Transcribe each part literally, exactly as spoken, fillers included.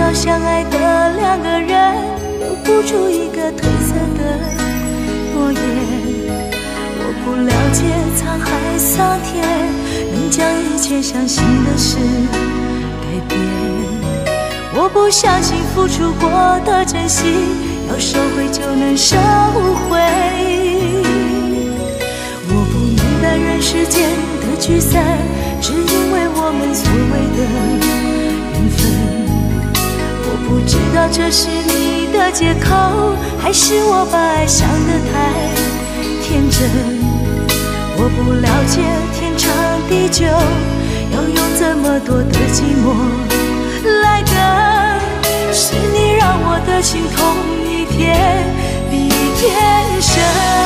道相爱的两个人留不住一个褪色的诺言。我不了解沧海桑田能将一切相信的事改变。我不相信付出过的珍惜要收回就能收回。我不明白人世间的聚散只因为我们所谓的缘分。我不知道这是你的借口还是我把爱想得太天真。我不了解天长地久要用这么多的寂寞来等，是你让我的心痛一天比一天深。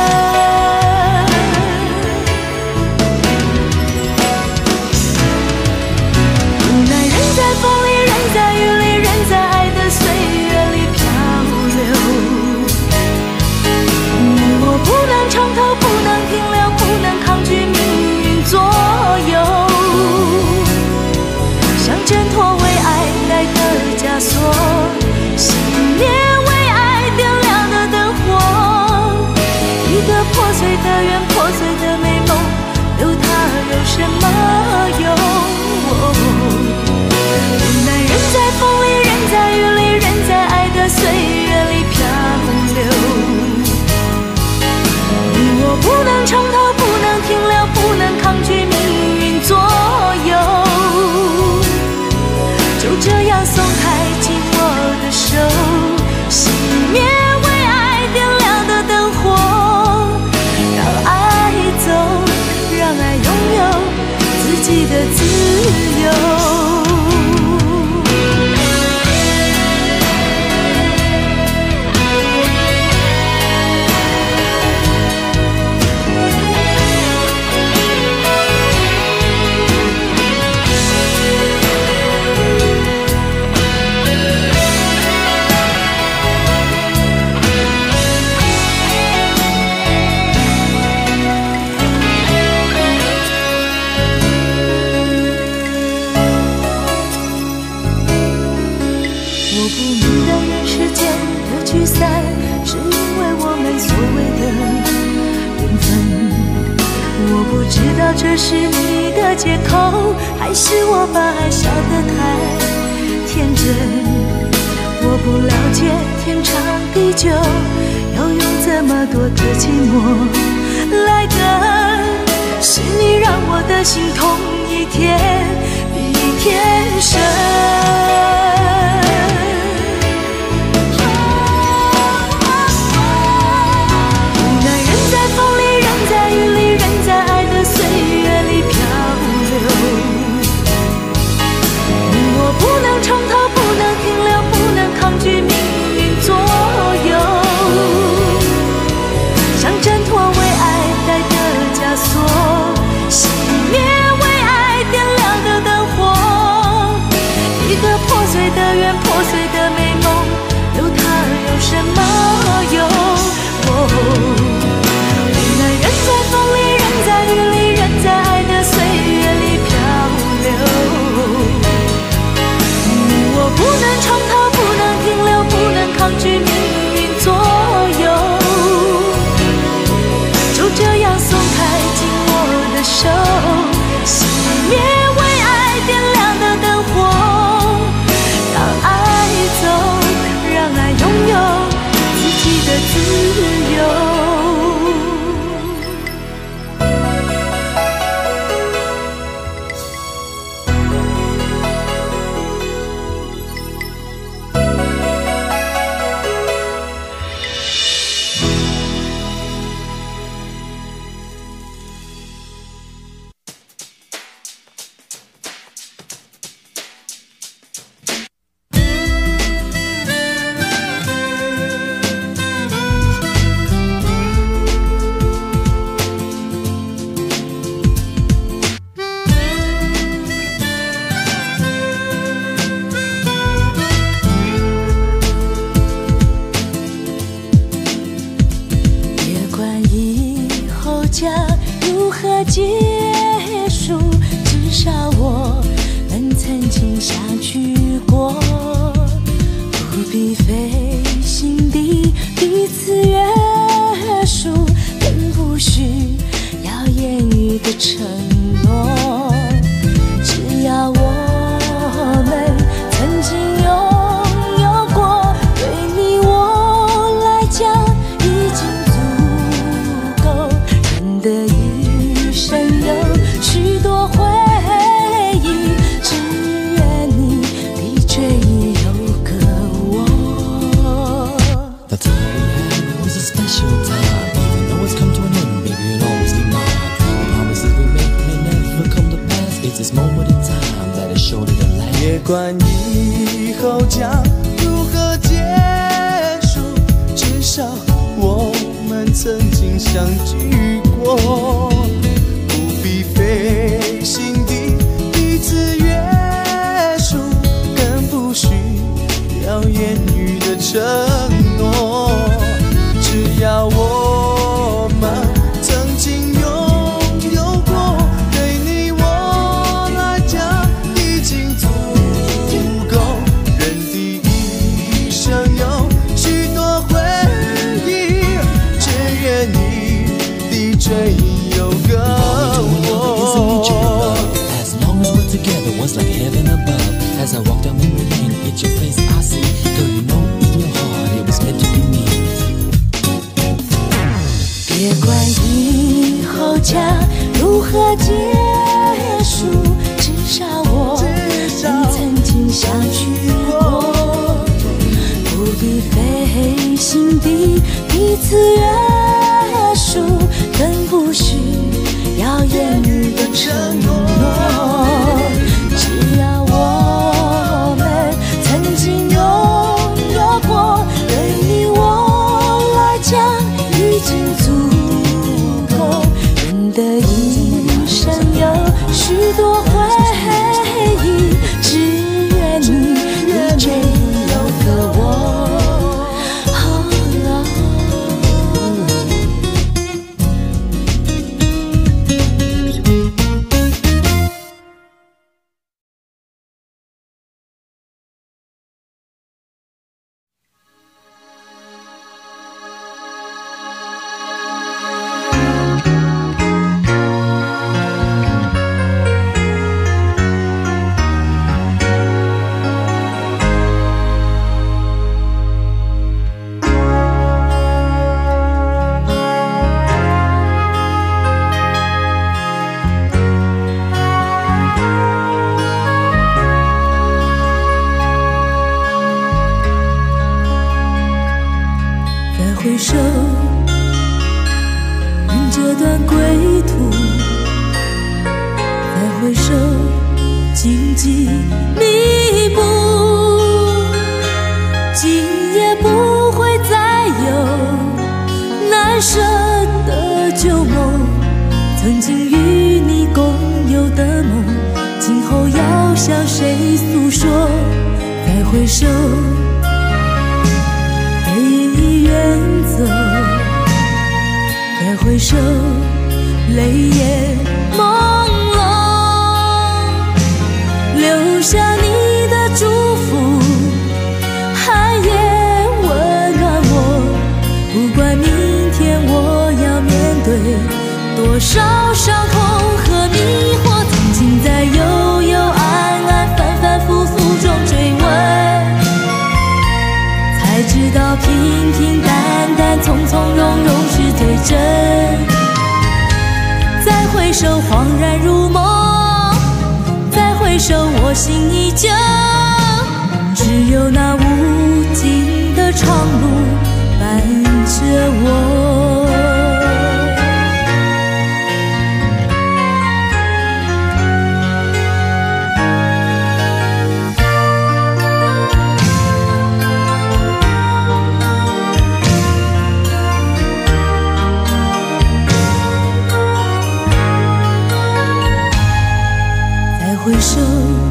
无奈人在风里人在雨里人在爱的岁月里漂流。你我不能从头不能停留不能抗拒命运左右，想挣脱为爱戴的枷锁，熄灭为爱点亮的灯火。一个破碎的缘破碎的美梦留它有什么用？无奈人在风里人在雨里人在爱的岁月里漂流。你我不能从头不能停留不能抗拒命运左右，就这样松开紧握的手，熄灭为爱点亮的灯火，让爱走让爱拥有自己的自由。这是你的借口还是我把爱笑得太天真。我不了解天长地久要用这么多的寂寞来等，是你让我的心痛一天比一天深。从头不能停留不能抗拒命运左右，想挣脱为爱戴的枷锁，熄灭为爱点亮的灯火。一个破碎的缘破碎的美梦留它有什么用？无奈人在风里人在雨里人在爱的岁月里漂流。我不能从头不能停留不能抗拒命运左右，就这样松开紧握的手，熄灭为爱点亮的灯火，让爱走让爱拥有自己的自由。 必费心地彼此约束，更不需要言语的承诺。只要我们曾经拥有过，对你我来讲已经足够。人的一生有许多回忆，只愿你的追忆有个我。 The time we had was a special time, even though it's come to an end, baby, you'll always be mine. The promises we make may never come to pass. It's this moment in time that is sure to last. 别管以后将如何结束，至少我们曾经相聚过。不必费心地彼此约束，更不需要言语的承诺。只要我们曾经拥有过，对你我来讲已经足够。人的一生有许多回忆，只愿你的追忆有个我。 As long as we're together, was like heaven above. As I walk down memory lane, it's your face I see. Girl, you know in your heart it was meant to be me. 别管以后将如何结束，至少我们曾经相聚过。不必费心地彼此约束，更不需要言语的承诺。只要我们曾经拥有过，对你我来讲已经足够。人的一生有许多回忆，只愿你的追忆有个我。回首，nhìn这段归途，再回首，荆棘密布，今夜不会再有难舍的旧梦，曾经与你共有的梦，今后要向谁诉说？再回首。 远走，再回首，泪眼朦胧，留下你的祝福，寒夜温暖我。不管明天我要面对多少伤痛和迷惑，曾经在幽幽暗暗、反反复复中追问。 才知道平平淡淡、从从容容是最真。再回首，恍然如梦；再回首，我心依旧。只有那无尽的长路伴着我。 回首，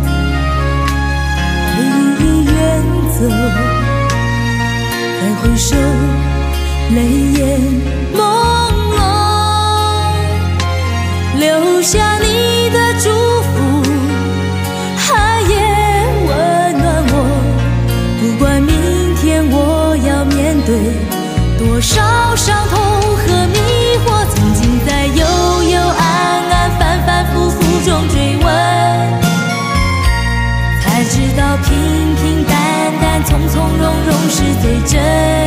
泪已远走；再回首，泪眼朦胧，留下你的祝福，寒夜温暖我。不管明平平淡淡，从从容容是最真。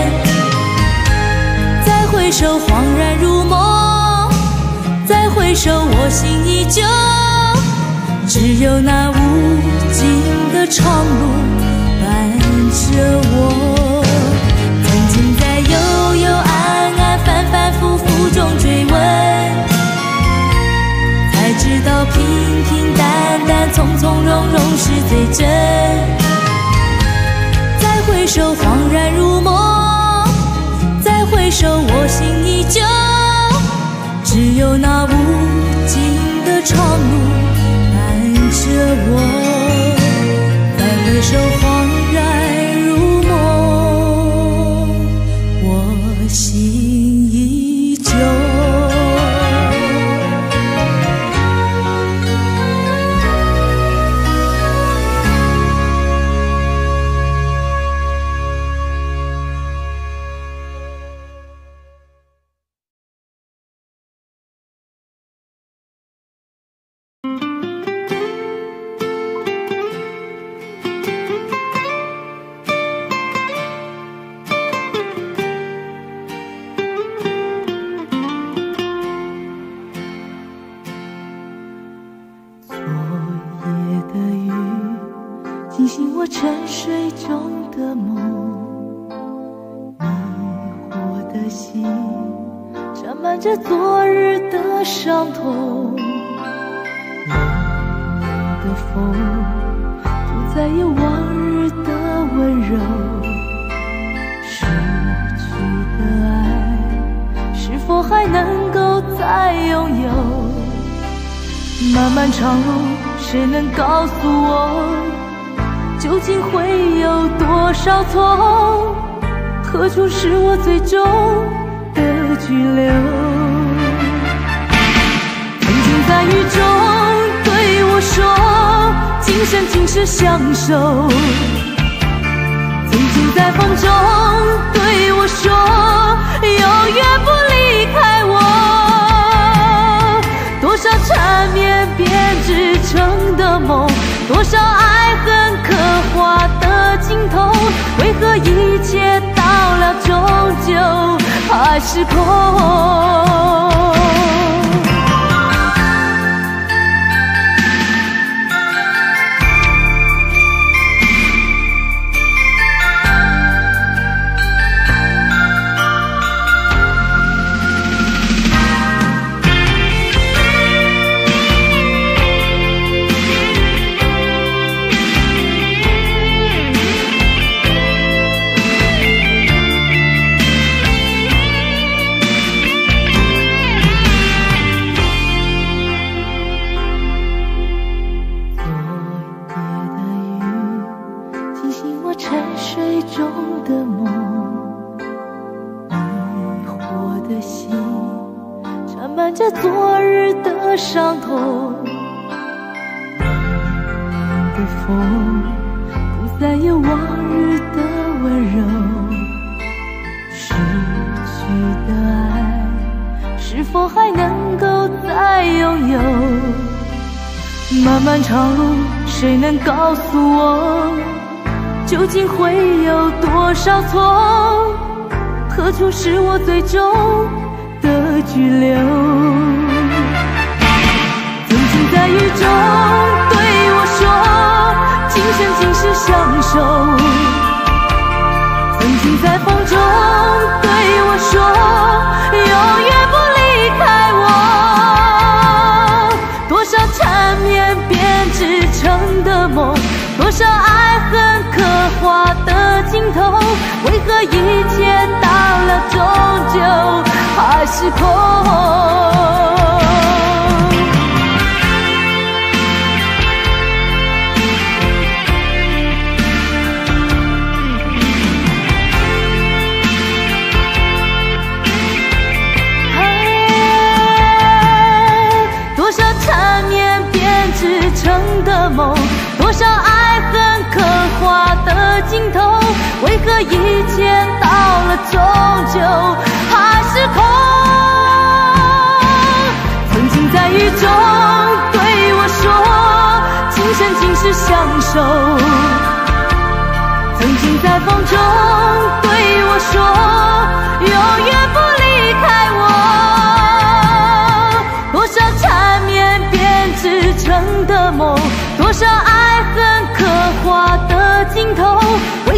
再回首，恍然如梦；再回首，我心依旧。只有那无尽的长路伴着我。曾经在幽幽暗暗、反反复复中追问，才知道平平淡淡、从从容容是最真。再回首，恍然如梦；再回首，我心依旧。只有那无尽的长路伴着我。再回首，恍然如梦，我心依旧。惊醒我沉睡中的梦，迷惑的心沾满着昨日的伤痛。冷冷的风不再有往日的温柔，失去的爱是否还能够再拥有？漫漫长路，谁能告诉我究竟会有多少错？何处是我最终的居留？曾经在雨中对我说，今生今世相守。曾经在风中对我说，永远不离开我。多少缠绵编织成的梦，多少爱恨刻画的镜头，为何一切到了终究还是空？着昨日的伤痛，冷冷的风不再有往日的温柔，失去的爱是否还能够再拥有？漫漫长路，谁能告诉我究竟会有多少错？何处是我最终的居留？曾经在雨中对我说，今生今世相守。曾经在风中对我说，永远不离开我。多少缠绵编织成的梦，多少爱恨刻画的镜头，为何一切到了终究还是空？多少缠绵编织成的梦，多少爱恨刻画的镜头，为何一切到了终究还是空？曾经在雨中对我说，今生今世相守。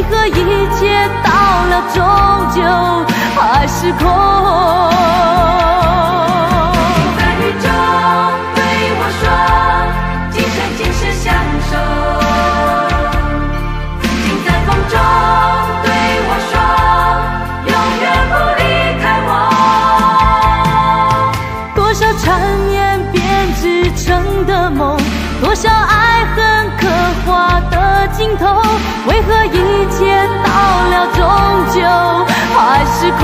为何一切到了终究还是空？在雨中对我说，今生今世相守。请在风中对我说，永远不离开我。多少缠绵编织成的梦，多少爱恨刻划的尽头，为何一切到了终究还是空？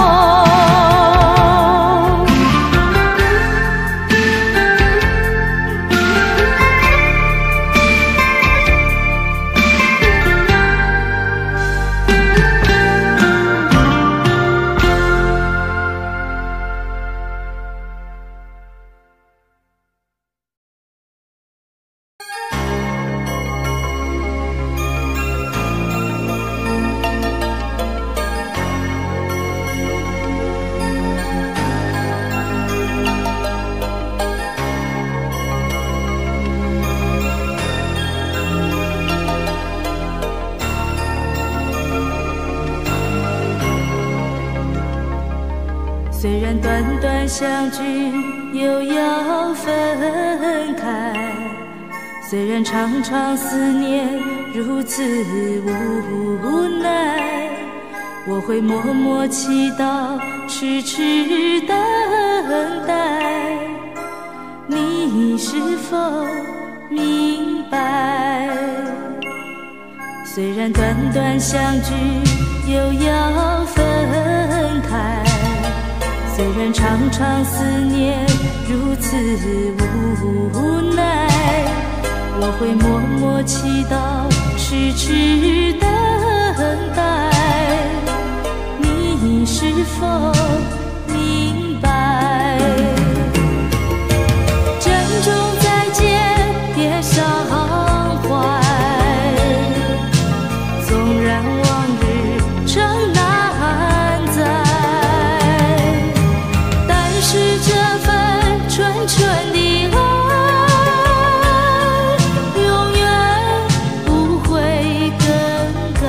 虽然短短相聚又要分开，虽然常常思念如此无奈，我会默默祈祷，痴痴等待，你是否明白？虽然短短相聚又要分开，虽然常常思念如此无奈，我会默默祈祷，痴痴等待，你是否明白？珍重再见，别伤怀，纵然往日成难再，是这份纯纯的爱，永远不会更改。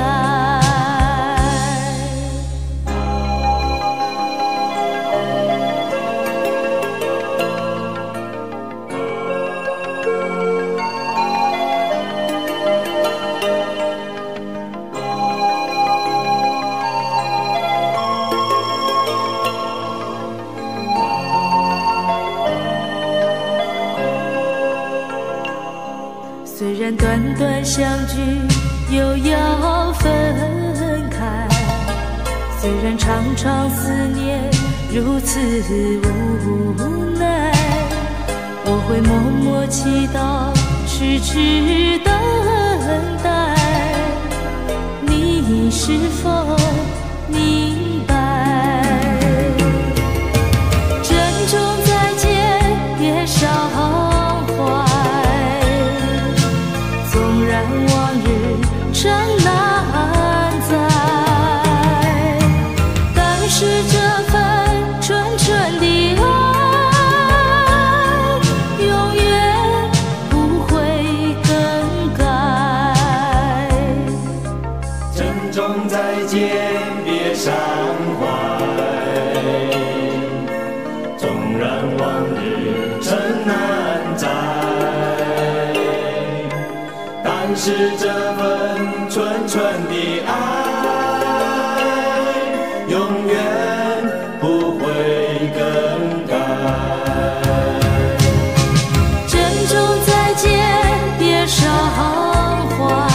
虽然短短相聚又要分开，虽然常常思念如此无奈，我会默默祈祷，痴痴等待，你是否明白？珍重再见，别伤怀，纵然往日成难再，但是这份纯纯的爱，永远不会更改。 珍重再见，别伤怀，纵然往日成难再，但是这份纯纯的爱，永远不会更改。 珍重再见，别伤怀，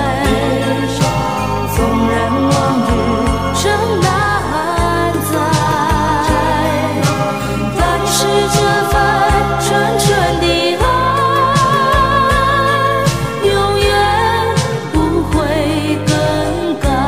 纵然往日成难再，但是这份纯纯的爱，永远不会更改。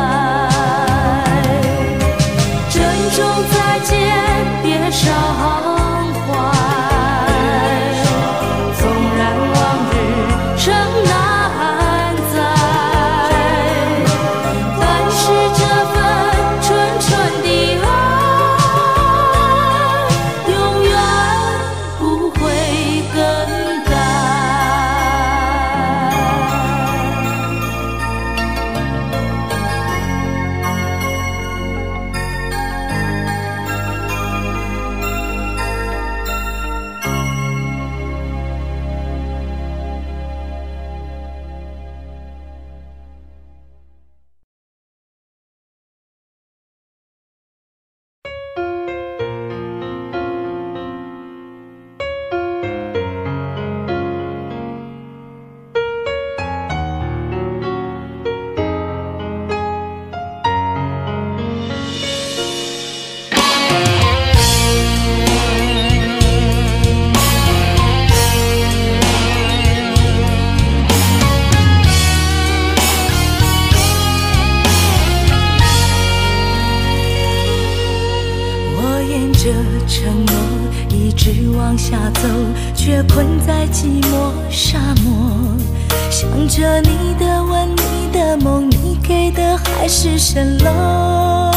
下走，却困在寂寞沙漠。想着你的吻，你的梦，你给的海市蜃楼。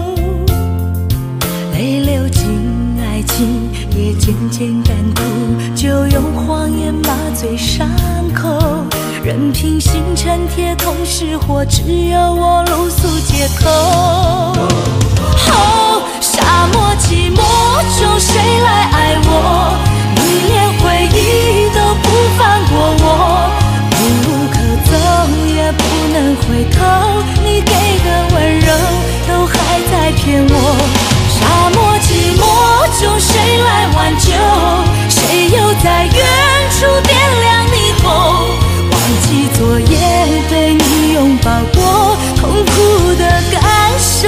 泪流进爱情，也渐渐干枯，就用谎言麻醉伤口。任凭星辰铁桶失火，只有我露宿街头。哦，沙漠寂寞中谁来爱我？你连回忆都不放过我，无路可走也不能回头，你给的温柔都还在骗我。沙漠寂寞中谁来挽救？谁又在远处点亮霓虹？忘记昨夜被你拥抱过痛苦的感受。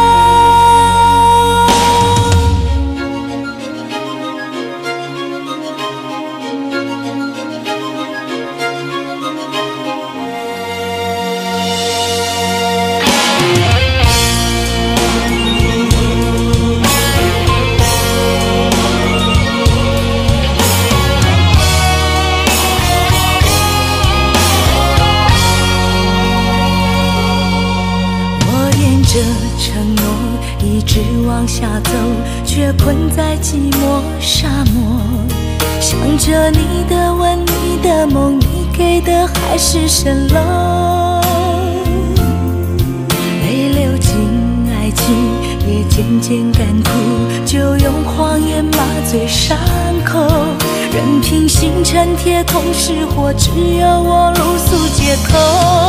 这承诺一直往下走，却困在寂寞沙漠。想着你的吻，你的梦，你给的海市蜃楼。泪流进爱情，也渐渐干枯，就用谎言麻醉伤口。任凭星辰铁桶失火，只有我露宿街头。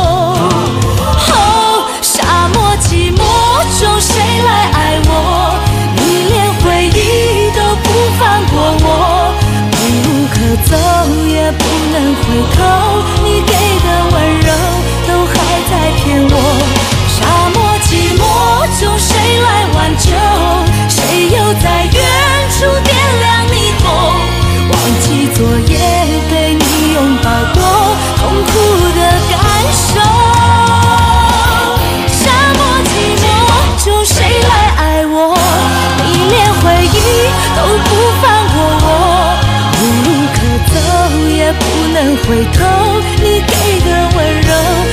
哦，沙漠寂寞中谁来爱我？你连回忆都不放过我，无路可走也不能回头，你给的温柔都还在骗我。沙漠寂寞中谁来挽救？谁又在远处点亮霓虹？忘记昨夜被你拥抱过痛苦的感受。谁来爱我？你连回忆都不放过我，无路可走也不能回头，你给的温柔